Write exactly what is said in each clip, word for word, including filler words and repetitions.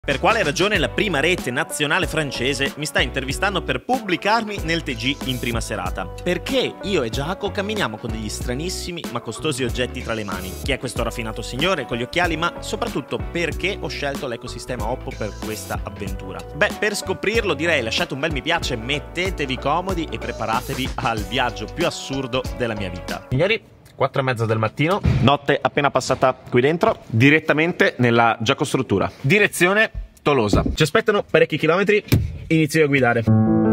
Per quale ragione la prima rete nazionale francese mi sta intervistando per pubblicarmi nel T G in prima serata? Perché io e Giacomo camminiamo con degli stranissimi ma costosi oggetti tra le mani. Chi è questo raffinato signore con gli occhiali? Ma soprattutto perché ho scelto l'ecosistema Oppo per questa avventura? Beh, per scoprirlo direi lasciate un bel mi piace, mettetevi comodi e preparatevi al viaggio più assurdo della mia vita. Signori, quattro e mezza del mattino, notte appena passata qui dentro, direttamente nella Giacostruttura. Direzione Tolosa. Ci aspettano parecchi chilometri, inizio a guidare.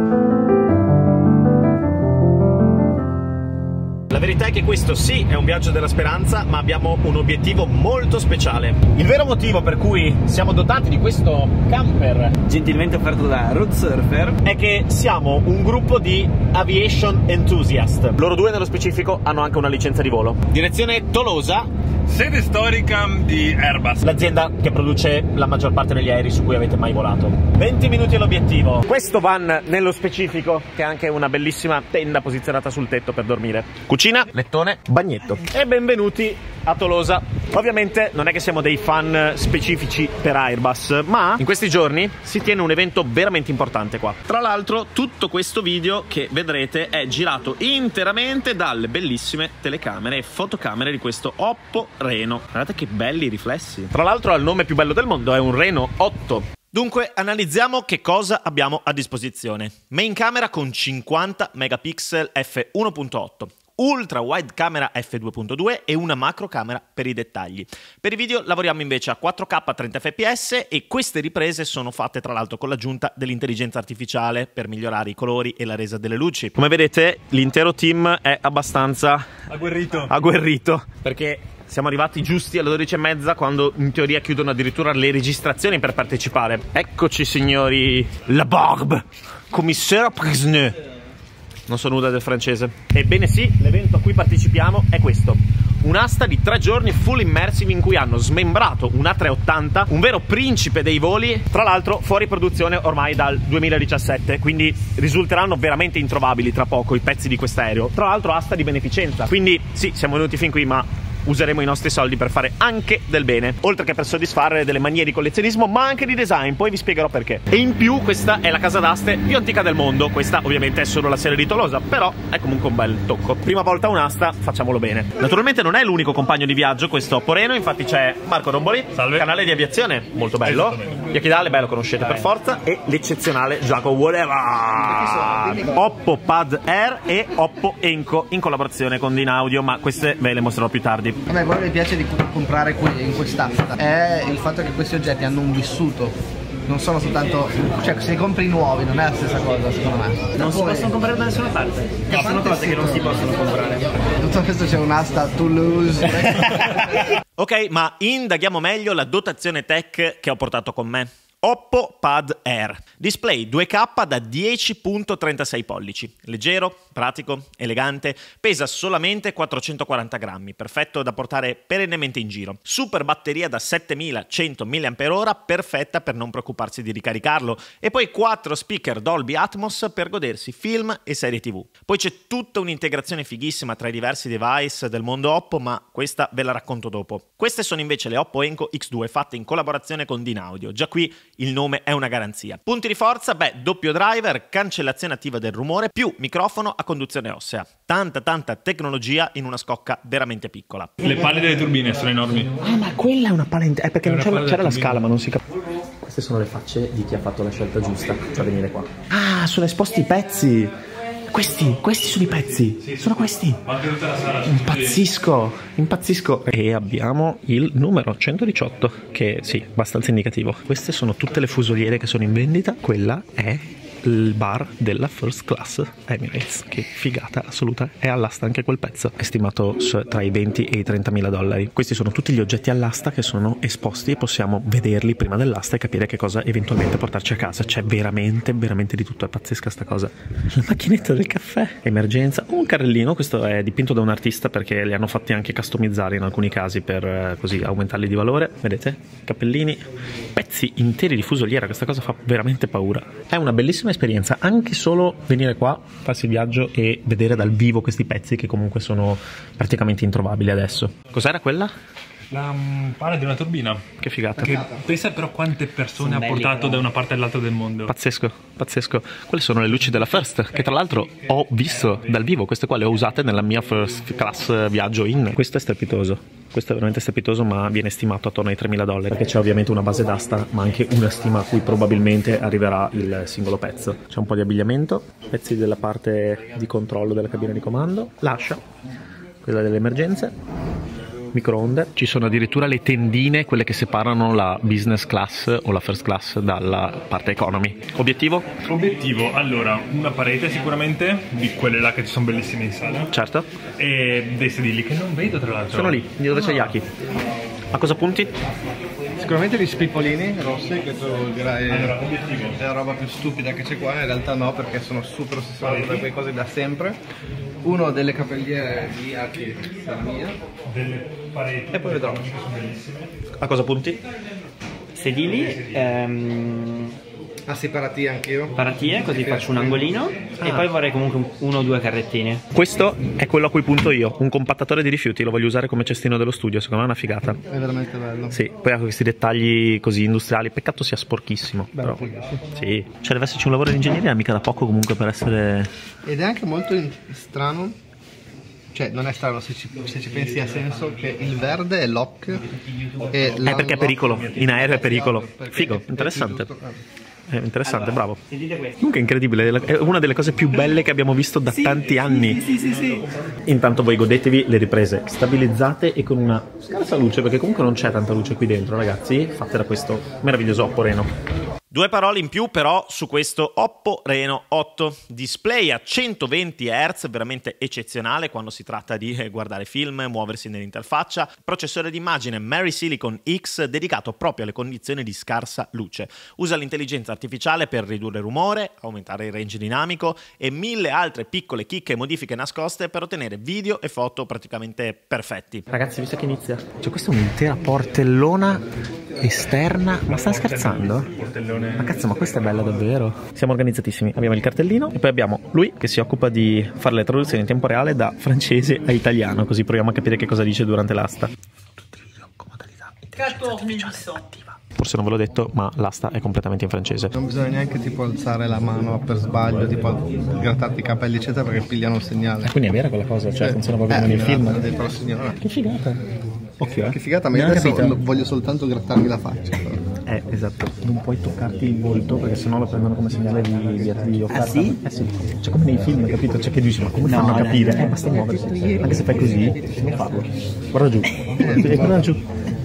La verità è che questo sì è un viaggio della speranza, ma abbiamo un obiettivo molto speciale. Il vero motivo per cui siamo dotati di questo camper, gentilmente offerto da Road Surfer, è che siamo un gruppo di aviation enthusiast. Loro due nello specifico hanno anche una licenza di volo. Direzione Tolosa, sede storica di Airbus, l'azienda che produce la maggior parte degli aerei su cui avete mai volato. venti minuti all'obiettivo. Questo van nello specifico, che ha anche una bellissima tenda posizionata sul tetto per dormire. Cucina, lettone, bagnetto. E benvenuti a Tolosa. Ovviamente non è che siamo dei fan specifici per Airbus, ma in questi giorni si tiene un evento veramente importante qua. Tra l'altro tutto questo video che vedrete è girato interamente dalle bellissime telecamere e fotocamere di questo Oppo Reno. Guardate che belli riflessi. Tra l'altro il nome più bello del mondo è un Reno otto. Dunque analizziamo che cosa abbiamo a disposizione. Main camera con cinquanta megapixel f uno punto otto, ultra wide camera f due punto due e una macro camera per i dettagli. Per i video lavoriamo invece a quattro K a trenta F P S e queste riprese sono fatte tra l'altro con l'aggiunta dell'intelligenza artificiale per migliorare i colori e la resa delle luci. Come vedete l'intero team è abbastanza agguerrito, agguerrito perché siamo arrivati giusti alle dodici e mezza, quando in teoria chiudono addirittura le registrazioni per partecipare. Eccoci signori, la barbe, commissaire Prisonnier. Non so nulla del francese. Ebbene sì, l'evento a cui partecipiamo è questo. Un'asta di tre giorni full immersive in cui hanno smembrato un A trecentottanta, un vero principe dei voli, tra l'altro fuori produzione ormai dal duemiladiciassette, quindi risulteranno veramente introvabili tra poco i pezzi di quest'aereo. Tra l'altro asta di beneficenza, quindi sì, siamo venuti fin qui, ma useremo i nostri soldi per fare anche del bene, oltre che per soddisfare delle manie di collezionismo, ma anche di design, poi vi spiegherò perché. E in più questa è la casa d'aste più antica del mondo. Questa ovviamente è solo la serie di Tolosa, però è comunque un bel tocco. Prima volta un'asta, facciamolo bene. Naturalmente non è l'unico compagno di viaggio questo Oppo Reno, infatti c'è Marco Romboli, salve, canale di aviazione molto bello, Yachidale, beh, lo conoscete per forza, e l'eccezionale Giacomo Voleva, Oppo Pad Air e Oppo Enco in collaborazione con Dynaudio, ma queste ve le mostrerò più tardi. A me quello che mi piace di comprare qui in quest'asta è il fatto che questi oggetti hanno un vissuto, non sono soltanto, cioè se li compri nuovi non è la stessa cosa secondo me. Non si possono comprare da nessuna parte, no, sono cose che non si possono comprare. Tutto questo c'è un'asta Toulouse. Ok, ma indaghiamo meglio la dotazione tech che ho portato con me. Oppo Pad Air, display due K da dieci virgola trentasei pollici, leggero, pratico, elegante, pesa solamente quattrocentoquaranta grammi, perfetto da portare perennemente in giro. Super batteria da settemilacento milliamperi orari, perfetta per non preoccuparsi di ricaricarlo, e poi quattro speaker Dolby Atmos per godersi film e serie tivù. Poi c'è tutta un'integrazione fighissima tra i diversi device del mondo Oppo, ma questa ve la racconto dopo. Queste sono invece le Oppo Enco X due fatte in collaborazione con Dynaudio, già qui il nome è una garanzia. Punti di forza? Beh, doppio driver, cancellazione attiva del rumore, più microfono a conduzione ossea. Tanta tanta tecnologia in una scocca veramente piccola. Le palle delle turbine sono enormi. Ah, ma quella è una palla intera, è perché non c'era la scala, ma non si capisce. Queste sono le facce di chi ha fatto la scelta giusta a venire qua. Ah, sono esposti i pezzi. Questi, questi sono i pezzi, sì, sono questi. Impazzisco, impazzisco. E abbiamo il numero centodiciotto, che sì, abbastanza indicativo. Queste sono tutte le fusoliere che sono in vendita. Quella è il bar della First Class Emirates. Che figata assoluta. È all'asta anche quel pezzo, è stimato tra i venti e i trentamila dollari. Questi sono tutti gli oggetti all'asta che sono esposti e possiamo vederli prima dell'asta e capire che cosa eventualmente portarci a casa. C'è veramente veramente di tutto, è pazzesca sta cosa. La macchinetta del caffè, emergenza, un carrellino. Questo è dipinto da un artista perché li hanno fatti anche customizzare in alcuni casi per eh, così aumentarli di valore. Vedete? Cappellini, pezzi interi di fusoliera. Questa cosa fa veramente paura. È una bellissima esperienza anche solo venire qua, farsi il viaggio e vedere dal vivo questi pezzi che comunque sono praticamente introvabili adesso. Cos'era quella? La um, pala di una turbina. Che figata. Che pensa però quante persone ha portato da una parte all'altra del mondo. Pazzesco, pazzesco. Quelle sono le luci della First, che tra l'altro ho visto dal vivo. Queste qua le ho usate nella mia first class viaggio in. Questo è strepitoso. Questo è veramente strepitoso, ma viene stimato attorno ai tremila dollari, perché c'è ovviamente una base d'asta, ma anche una stima a cui probabilmente arriverà il singolo pezzo. C'è un po' di abbigliamento, pezzi della parte di controllo della cabina di comando, l'ascia, quella delle emergenze, microonde. Ci sono addirittura le tendine, quelle che separano la business class o la first class dalla parte economy. Obiettivo? Obiettivo, allora, una parete sicuramente, di quelle là che ci sono bellissime in sala. Certo. E dei sedili che non vedo tra l'altro. Sono lì, dove c'è Yaki. A cosa punti? Sicuramente gli spipolini rossi, che tu dirai Allora, obiettivo. è la roba più stupida che c'è qua, in realtà no, perché sono super ossessionato da quelle cose da sempre. Uno delle capelliere di Yaki, la mia. Delle pareti. E poi vedrò. che sono bellissime. A cosa punti? Sedili, ehm, Ah sì, parati anch'io. paratie, così faccio un angolino e poi vorrei comunque un- uno o due carrettine. Questo è quello a cui punto io, un compattatore di rifiuti, lo voglio usare come cestino dello studio, secondo me è una figata. È veramente bello. Sì, poi ha questi dettagli così industriali, peccato sia sporchissimo. Però, sì, cioè deve esserci un lavoro di ingegneria mica da poco comunque per essere... Ed è anche molto in- strano, cioè non è strano se ci, se ci pensi, ha senso che il verde è lock e Eh, perché è pericolo, in aereo è pericolo. Figo, interessante. È interessante, bravo. Sentite questo. Comunque è incredibile, è una delle cose più belle che abbiamo visto da tanti anni. Sì, sì, sì. Intanto voi godetevi le riprese stabilizzate e con una scarsa luce, perché comunque non c'è tanta luce qui dentro, ragazzi, fatte da questo meraviglioso Oppo Reno. Due parole in più però su questo Oppo Reno otto. Display a centoventi hertz, veramente eccezionale quando si tratta di guardare film, muoversi nell'interfaccia. Processore d'immagine Mary Silicon X dedicato proprio alle condizioni di scarsa luce. Usa l'intelligenza artificiale per ridurre rumore, aumentare il range dinamico e mille altre piccole chicche e modifiche nascoste per ottenere video e foto praticamente perfetti. Ragazzi, visto che inizia, cioè questa è un'intera portellona esterna, ma sta scherzando? Portellone. Ma cazzo, ma questa è bella davvero. Siamo organizzatissimi, abbiamo il cartellino e poi abbiamo lui che si occupa di fare le traduzioni in tempo reale da francese a italiano, così proviamo a capire che cosa dice durante l'asta. Forse non ve l'ho detto, ma l'asta è completamente in francese. Non bisogna neanche tipo alzare la mano per sbaglio, tipo grattarti i capelli eccetera, perché pigliano un segnale. Quindi è vera quella cosa, cioè funziona proprio Eh, come nei film. del prossimo- Che figata. Occhio, eh. Che figata, ma io Non ho adesso capito. voglio soltanto grattarmi la faccia. Eh, esatto. Non puoi toccarti il volto perché sennò lo prendono come segnale di, di, di offerta. Ah, sì? Eh sì. Cioè come nei film, capito? Cioè che dici, ma come No, fanno a dai. capire? Eh, basta muoversi. Anche se fai così, non farlo. Guarda giù. Eh, guarda giù.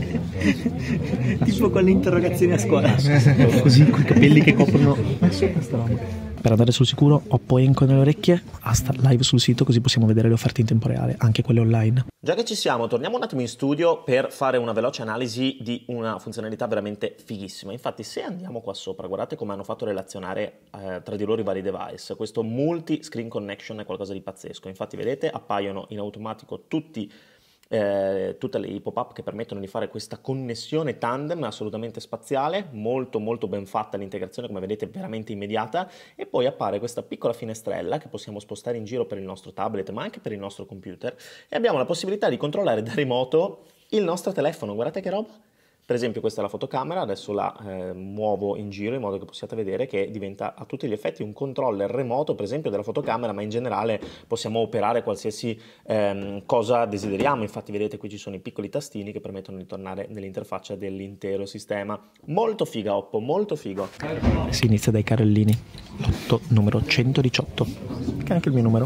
Tipo con le interrogazioni a scuola. Così, con i capelli che coprono. Ma è sopra sta roba. Per andare sul sicuro, Oppo Enco nelle orecchie, hasta live sul sito così possiamo vedere le offerte in tempo reale, anche quelle online. Già che ci siamo, torniamo un attimo in studio per fare una veloce analisi di una funzionalità veramente fighissima. Infatti se andiamo qua sopra, guardate come hanno fatto relazionare eh, tra di loro i vari device. Questo multi-screen connection è qualcosa di pazzesco. Infatti vedete, appaiono in automatico tutti Eh, tutte le pop-up che permettono di fare questa connessione tandem assolutamente spaziale, molto molto ben fatta l'integrazione, come vedete veramente immediata, e poi appare questa piccola finestrella che possiamo spostare in giro per il nostro tablet ma anche per il nostro computer e abbiamo la possibilità di controllare da remoto il nostro telefono. Guardate che roba! Per esempio questa è la fotocamera, adesso la eh, muovo in giro in modo che possiate vedere che diventa a tutti gli effetti un controller remoto, per esempio della fotocamera, ma in generale possiamo operare qualsiasi ehm, cosa desideriamo. Infatti vedete qui ci sono i piccoli tastini che permettono di tornare nell'interfaccia dell'intero sistema. Molto figa Oppo, molto figo. Si inizia dai carrellini, lotto numero centodiciotto, che è anche il mio numero.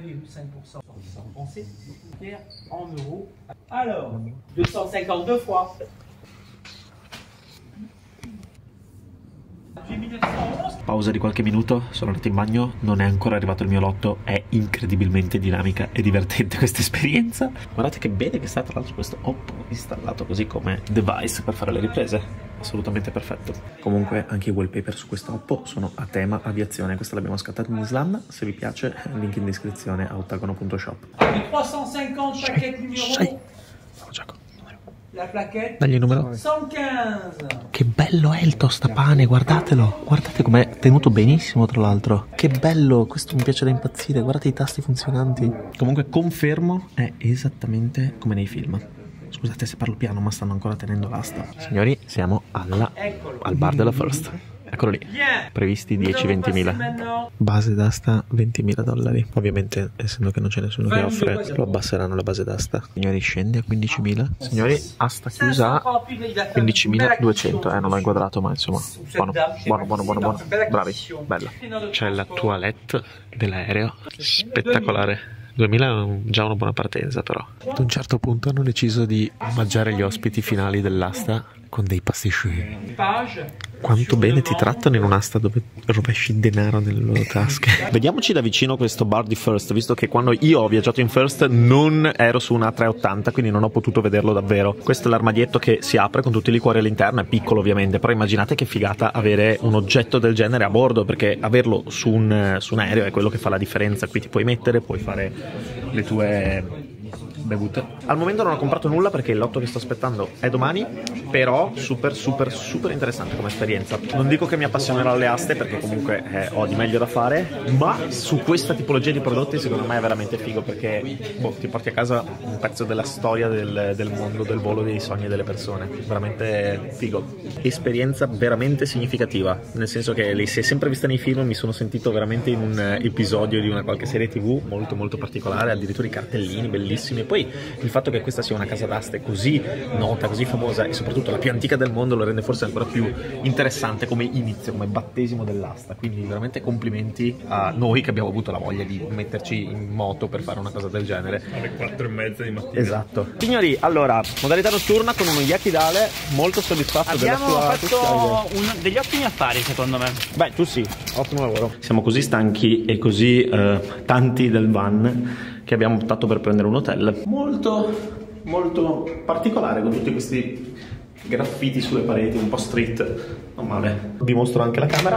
Alors, duecentocinquantadue fois. Pausa di qualche minuto, sono andato in bagno, non è ancora arrivato il mio lotto, è incredibilmente dinamica e divertente questa esperienza. Guardate che bene che sta tra l'altro questo Oppo installato così come device per fare le riprese, assolutamente perfetto. Comunque anche i wallpaper su questo Oppo sono a tema aviazione, questa l'abbiamo scattata in Islanda, se vi piace link in descrizione a ottagono punto shop. trecentocinquanta plaquettes numéro. Giacomo. La plaquette Dagli il numero. centoquinze. Che bello è il tostapane, guardatelo. Guardate com'è tenuto benissimo tra l'altro. Che bello, questo mi piace da impazzire. Guardate i tasti funzionanti. Comunque confermo, è esattamente come nei film. Scusate. Scusate se parlo piano, ma stanno ancora tenendo l'asta. Signori, siamo alla, al bar della First. Eccolo lì, previsti dieci ventimila. Base d'asta ventimila dollari. Ovviamente, essendo che non c'è nessuno che offre, lo abbasseranno la base d'asta. Signori, scende a quindicimila. Signori, asta chiusa a quindicimiladuecento. Eh, non l'ho inquadrato, ma insomma, buono, buono, buono, buono, buono. Bravi, bella. C'è la toilette dell'aereo, spettacolare. duemila è già una buona partenza, però. Ad un certo punto hanno deciso di omaggiare gli ospiti finali dell'asta con dei pasticci. Quanto bene ti trattano in un'asta dove rovesci denaro nelle loro tasche. Vediamoci da vicino questo bar di First, visto che quando io ho viaggiato in First non ero su una trecentottanta, quindi non ho potuto vederlo davvero. Questo è l'armadietto che si apre con tutti i liquori all'interno, è piccolo ovviamente, però immaginate che figata avere un oggetto del genere a bordo, perché averlo su un, su un aereo è quello che fa la differenza. Qui ti puoi mettere, puoi fare le tue bevute. Al momento non ho comprato nulla perché il lotto che sto aspettando è domani, però super super super interessante come esperienza. Non dico che mi appassionerò alle aste perché comunque eh, ho di meglio da fare, ma su questa tipologia di prodotti secondo me è veramente figo, perché boh, ti porti a casa un pezzo della storia del, del mondo del volo, dei sogni delle persone. Veramente figo. Esperienza veramente significativa, nel senso che li si è sempre vista nei film, mi sono sentito veramente in un episodio di una qualche serie tv molto molto particolare, addirittura i cartellini bellissimi. E poi il fatto che questa sia una casa d'aste così nota, così famosa e soprattutto la più antica del mondo lo rende forse ancora più interessante come inizio, come battesimo dell'asta. Quindi veramente complimenti a noi che abbiamo avuto la voglia di metterci in moto per fare una cosa del genere alle quattro e mezza di mattina. Esatto. Signori, allora, modalità notturna con uno yakidale, molto soddisfatto Abbiamo della sua fatto un, degli ottimi affari secondo me. Beh, tu sì, ottimo lavoro. Siamo così stanchi e così eh, tanti del van che abbiamo optato per prendere un hotel molto molto particolare, con tutti questi graffiti sulle pareti, un po' street, non male. Vi mostro anche la camera.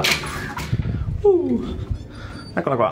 Uh, eccola qua.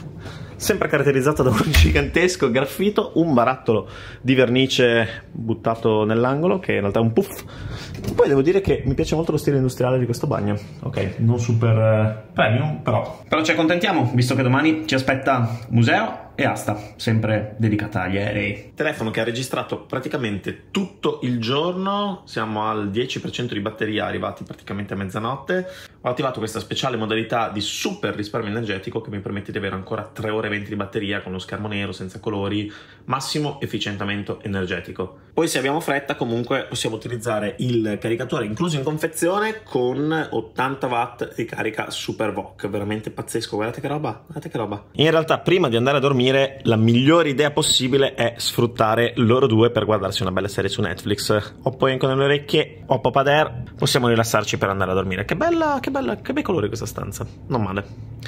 Sempre caratterizzata da un gigantesco graffito, un barattolo di vernice buttato nell'angolo che in realtà è un puff. Poi devo dire che mi piace molto lo stile industriale di questo bagno. Ok, non super eh, premium, però però ci accontentiamo, visto che domani ci aspetta museo e asta, sempre dedicata agli aerei. Telefono che ha registrato praticamente tutto il giorno, siamo al dieci per cento di batteria, arrivati praticamente a mezzanotte. Ho attivato questa speciale modalità di super risparmio energetico che mi permette di avere ancora tre ore e venti di batteria con lo schermo nero, senza colori, massimo efficientamento energetico. Poi se abbiamo fretta comunque possiamo utilizzare il caricatore incluso in confezione con ottanta watt di carica Super V O C, veramente pazzesco, guardate che roba, guardate che roba. In realtà prima di andare a dormire la migliore idea possibile è sfruttare loro due per guardarsi una bella serie su Netflix. Ho poi anche nelle orecchie, ho Papa Air, possiamo rilassarci per andare a dormire. Che bella, che bella, che bei colori questa stanza, non male.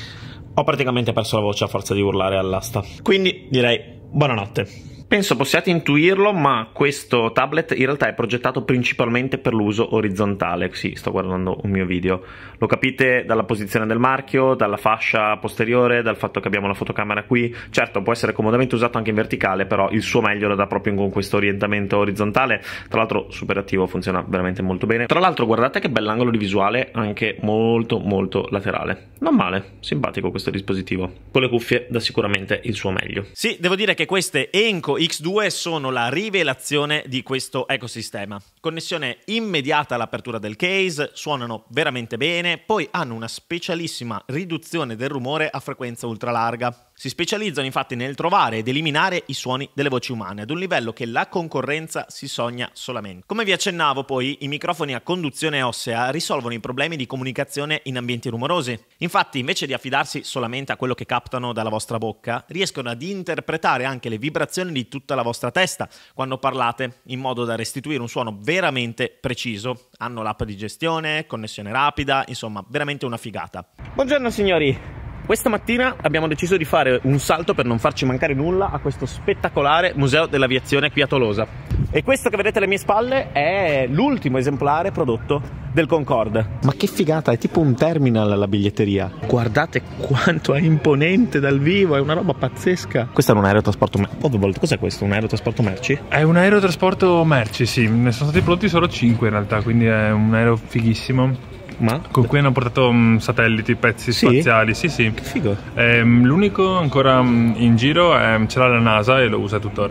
Ho praticamente perso la voce a forza di urlare all'asta, quindi direi buonanotte. Penso possiate intuirlo, ma questo tablet in realtà è progettato principalmente per l'uso orizzontale. Sì, sto guardando un mio video. Lo capite dalla posizione del marchio, dalla fascia posteriore, dal fatto che abbiamo la fotocamera qui. Certo, può essere comodamente usato anche in verticale, però il suo meglio lo dà proprio con questo orientamento orizzontale. Tra l'altro super attivo, funziona veramente molto bene. Tra l'altro guardate che bell'angolo di visuale, anche molto molto laterale. Non male, simpatico questo dispositivo. Con le cuffie dà sicuramente il suo meglio. Sì, devo dire che queste Enco X due sono la rivelazione di questo ecosistema. Connessione immediata all'apertura del case, suonano veramente bene, poi hanno una specialissima riduzione del rumore a frequenza ultralarga. Si specializzano infatti nel trovare ed eliminare i suoni delle voci umane ad un livello che la concorrenza si sogna solamente. Come vi accennavo poi, i microfoni a conduzione ossea risolvono i problemi di comunicazione in ambienti rumorosi. Infatti, invece di affidarsi solamente a quello che captano dalla vostra bocca, riescono ad interpretare anche le vibrazioni di tutta la vostra testa quando parlate, in modo da restituire un suono veramente preciso. Hanno l'app di gestione, connessione rapida, insomma, veramente una figata. Buongiorno signori! Questa mattina abbiamo deciso di fare un salto per non farci mancare nulla a questo spettacolare museo dell'aviazione qui a Tolosa. E questo che vedete alle mie spalle è l'ultimo esemplare prodotto del Concorde. Ma che figata, è tipo un terminal la biglietteria. Guardate quanto è imponente dal vivo, è una roba pazzesca. Questo è un aerotrasporto merci. Cos'è questo? Un aerotrasporto merci? È un aerotrasporto merci, sì. Ne sono stati prodotti solo cinque in realtà, quindi è un aereo fighissimo. Ma? Con cui hanno portato um, satelliti, pezzi sì? spaziali, sì sì. Che figo. Ehm, l'unico ancora um, in giro è, ce l'ha la NASA e lo usa tuttora.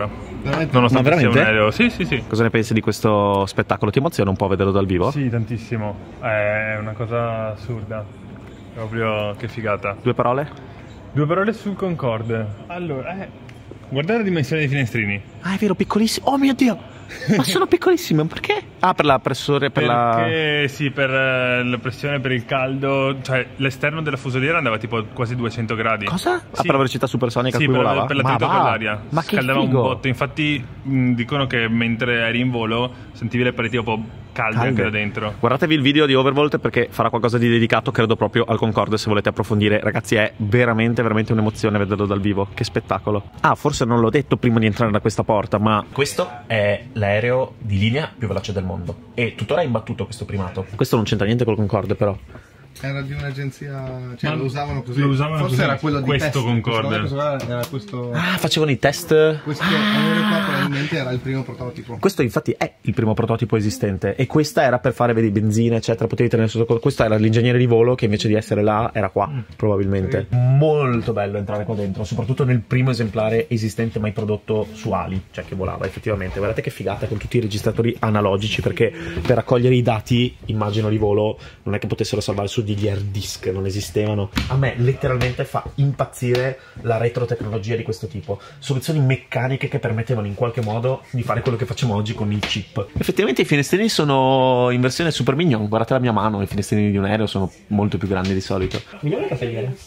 Nonostante Ma sia un veramente? aereo. Sì, sì, sì. Cosa ne pensi di questo spettacolo? Ti emoziona un po' vederlo dal vivo? Sì, tantissimo. È una cosa assurda. Proprio che figata. Due parole? Due parole sul Concorde. Allora, eh, guardate la dimensione dei finestrini. Ah, è vero, piccolissimo. Oh mio Dio! Ma sono piccolissimi, perché? Ah, per la pressore, per Perché la... sì, per eh, la pressione, per il caldo. Cioè, l'esterno della fusoliera andava tipo quasi duecento gradi. Cosa? Ah, Sì. per la velocità supersonica Sì, a cui per, volava? per Ma l'attrito va! con l'aria. Ma che Scaldava figo! un botto. Infatti mh, dicono che mentre eri in volo sentivi le pareti un po' calde, Calde. anche da dentro. Guardatevi il video di Overvolt perché farà qualcosa di dedicato, credo, proprio al Concorde, se volete approfondire. Ragazzi, è veramente, veramente un'emozione vederlo dal vivo. Che spettacolo. Ah, forse non l'ho detto prima di entrare da questa porta, ma... Questo è l'aereo di linea più veloce del mondo. E tuttora ha imbattuto questo primato. Questo non c'entra niente col Concorde, però. Era di un'agenzia, cioè Ma lo usavano così. lo usavano Forse così. era quello di Questo test. Concorde. Questo qua era questo. Ah, facevano i test... Questo aereo qua probabilmente era il primo prototipo. Questo infatti è il primo prototipo esistente e questa era per fare, vedi, benzina eccetera, potevi tenere sotto. Questo era l'ingegnere di volo che invece di essere là era qua, probabilmente. Molto bello entrare qua dentro, soprattutto nel primo esemplare esistente mai prodotto su ali, cioè che volava effettivamente. Guardate che figata con tutti i registratori analogici, perché per raccogliere i dati, immagino, di volo non è che potessero salvare su degli hard disk, non esistevano. A me letteralmente fa impazzire la retrotecnologia di questo tipo, soluzioni meccaniche che permettevano in qualche modo di fare quello che facciamo oggi con il chip. Effettivamente i finestrini sono in versione super mignon, guardate la mia mano, i finestrini di un aereo sono molto più grandi di solito. Migliore cappelliere.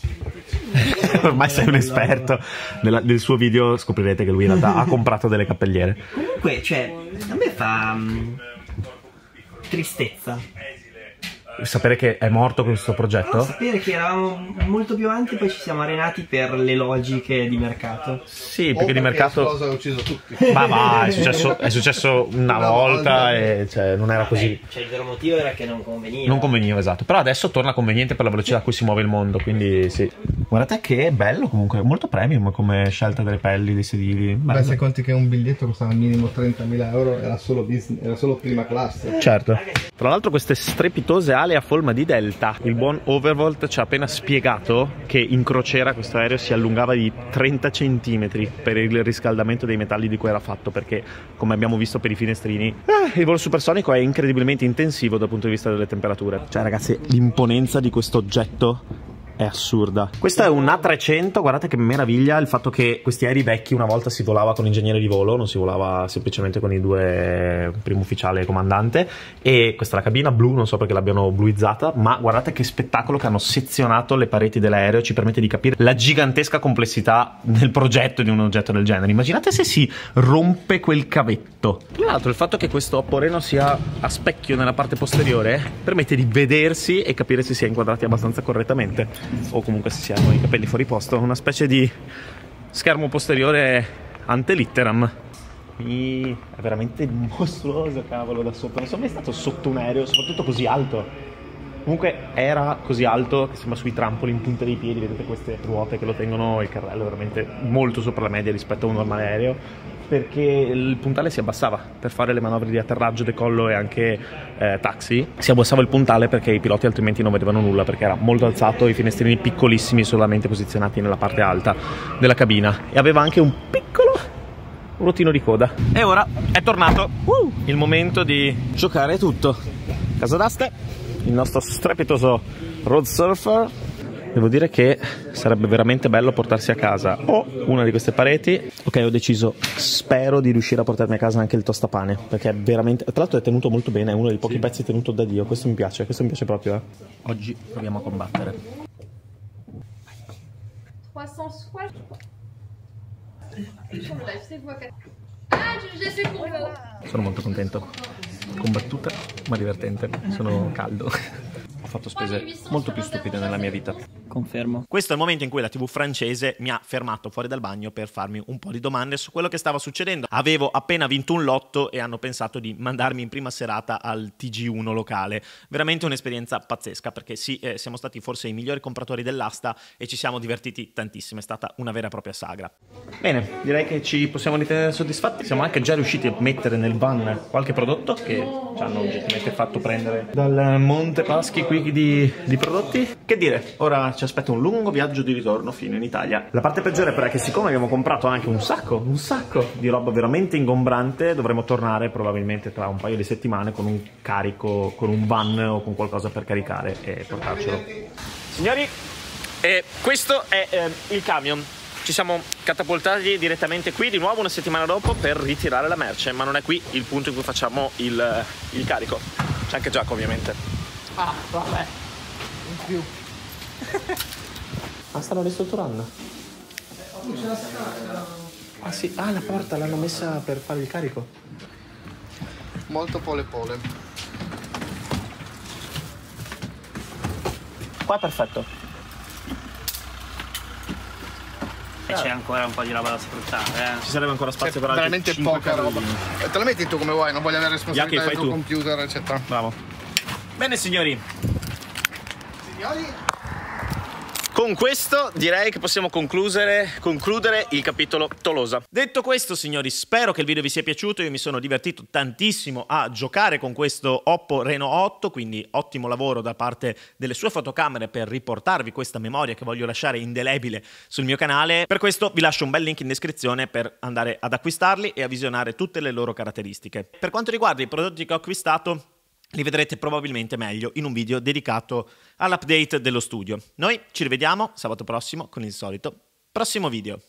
Ormai sei un esperto. Nella, nel suo video scoprirete che lui in realtà ha comprato delle cappelliere. Comunque, cioè, a me fa um, tristezza. Sapere che è morto questo progetto? No, sapere che eravamo molto più avanti, poi ci siamo arenati per le logiche di mercato. Sì, perché di mercato... Cosa ha ucciso tutti. Ma va, è successo, è successo una, Una volta, volta. e cioè, non era così. Cioè, il vero motivo era che non conveniva. Non conveniva, esatto. Però adesso torna conveniente per la velocità a cui si muove il mondo, quindi sì. Guardate che è bello comunque, molto premium come scelta delle pelli, dei sedili. Beh, se conti che un biglietto costava minimo trentamila euro, era solo business, era solo prima classe. Certo. Tra l'altro queste strepitose ali a forma di delta. Il buon Overvolt ci ha appena spiegato che in crociera questo aereo si allungava di trenta centimetri per il riscaldamento dei metalli di cui era fatto, perché come abbiamo visto per i finestrini eh, il volo supersonico è incredibilmente intensivo dal punto di vista delle temperature. Cioè ragazzi, l'imponenza di questo oggetto è assurda. Questo è un A trecento, guardate che meraviglia il fatto che questi aerei vecchi una volta si volava con l'ingegnere di volo, non si volava semplicemente con i due, primo ufficiale e comandante. E questa è la cabina blu, non so perché l'abbiano bluizzata, ma guardate che spettacolo che hanno sezionato le pareti dell'aereo, ci permette di capire la gigantesca complessità nel progetto di un oggetto del genere. Immaginate se si rompe quel cavetto. Tra l'altro il fatto che questo poreno sia a specchio nella parte posteriore permette di vedersi e capire se si è inquadrati abbastanza correttamente, o comunque se si hanno i capelli fuori posto. Una specie di schermo posteriore ante litteram. Mi... è veramente mostruoso, cavolo, da sopra. Non sono mai stato sotto un aereo, soprattutto così alto. Comunque era così alto che sembra sui trampoli in punta dei piedi. Vedete queste ruote che lo tengono, il carrello veramente molto sopra la media rispetto a un normale aereo, perché il puntale si abbassava per fare le manovre di atterraggio, decollo e anche eh, taxi. Si abbassava il puntale perché i piloti altrimenti non vedevano nulla, perché era molto alzato, i finestrini piccolissimi solamente posizionati nella parte alta della cabina, e aveva anche un piccolo ruotino di coda. E ora è tornato uh, il momento di giocare tutto. Casa d'aste, il nostro strepitoso Road Surfer. Devo dire che sarebbe veramente bello portarsi a casa o una di queste pareti. Ok, ho deciso, spero di riuscire a portarmi a casa anche il tostapane, perché è veramente, tra l'altro è tenuto molto bene, è uno dei pochi sì. pezzi tenuto da Dio. Questo mi piace, questo mi piace proprio eh. Oggi proviamo a combattere. Sono molto contento. Combattuta ma divertente. Sono caldo. Ho fatto spese molto più stupide nella mia vita. Confermo. Questo è il momento in cui la tivù francese mi ha fermato fuori dal bagno per farmi un po' di domande su quello che stava succedendo. Avevo appena vinto un lotto e hanno pensato di mandarmi in prima serata al T G uno locale. Veramente un'esperienza pazzesca, perché sì, eh, siamo stati forse i migliori compratori dell'asta e ci siamo divertiti tantissimo. È stata una vera e propria sagra. Bene, direi che ci possiamo ritenere soddisfatti. Siamo anche già riusciti a mettere nel van qualche prodotto che ci hanno oggettivamente fatto prendere dal Monte Paschi qui di, di prodotti. Che dire, ora ci aspetta un lungo viaggio di ritorno fino in Italia. La parte peggiore però è che siccome abbiamo comprato anche un sacco, un sacco di roba veramente ingombrante, dovremo tornare probabilmente tra un paio di settimane con un carico, con un van o con qualcosa per caricare e portarcelo. Signori, eh, questo è eh, il camion. Ci siamo catapultati direttamente qui di nuovo una settimana dopo per ritirare la merce, ma non è qui il punto in cui facciamo il, il carico. C'è anche Giacomo ovviamente. Ah, vabbè. In più. Ah, stanno ristrutturando? Ah sì, ah la porta l'hanno messa per fare il carico. Molto pole pole. Qua è perfetto. E c'è ancora un po' di roba da sfruttare, eh. Ci sarebbe ancora spazio C'è per altri veramente cinque poca roba. carrelli. Te la metti tu come vuoi, non voglio avere responsabilità Yaki, del fai tuo tu. computer, eccetera. Bravo. Bene signori, Signori? con questo direi che possiamo concludere, concludere il capitolo Tolosa. Detto questo signori, spero che il video vi sia piaciuto. Io mi sono divertito tantissimo a giocare con questo Oppo Reno otto, quindi ottimo lavoro da parte delle sue fotocamere per riportarvi questa memoria che voglio lasciare indelebile sul mio canale. Per questo vi lascio un bel link in descrizione per andare ad acquistarli e a visionare tutte le loro caratteristiche. Per quanto riguarda i prodotti che ho acquistato, li vedrete probabilmente meglio in un video dedicato all'update dello studio. Noi ci rivediamo sabato prossimo con il solito prossimo video.